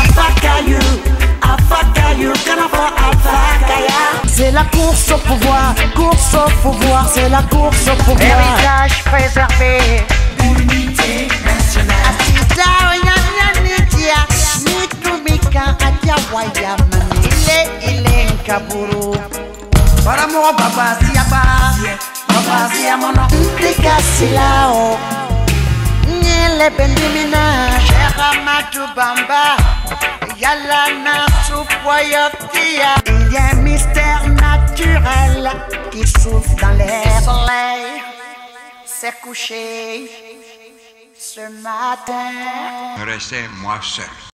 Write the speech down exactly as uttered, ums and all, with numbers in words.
Afakayu, Afakayu, Kanafo Afakaya. C'est la course au pouvoir, course au pouvoir, c'est la course au pouvoir. Héritage préservé, unité nationale. Asita Oyanyanitia, Nitumika Atiawaya Manile Ile Nkaburu. Para mo baba siapa, baba siamono. Ntika silao, Nyele Bendimina, Chera Matubamba, Yala na Supoyotia. Il y a un mystère naturel qui souffle dans l'air. Le soleil s'est couché ce matin. Restez moi seul.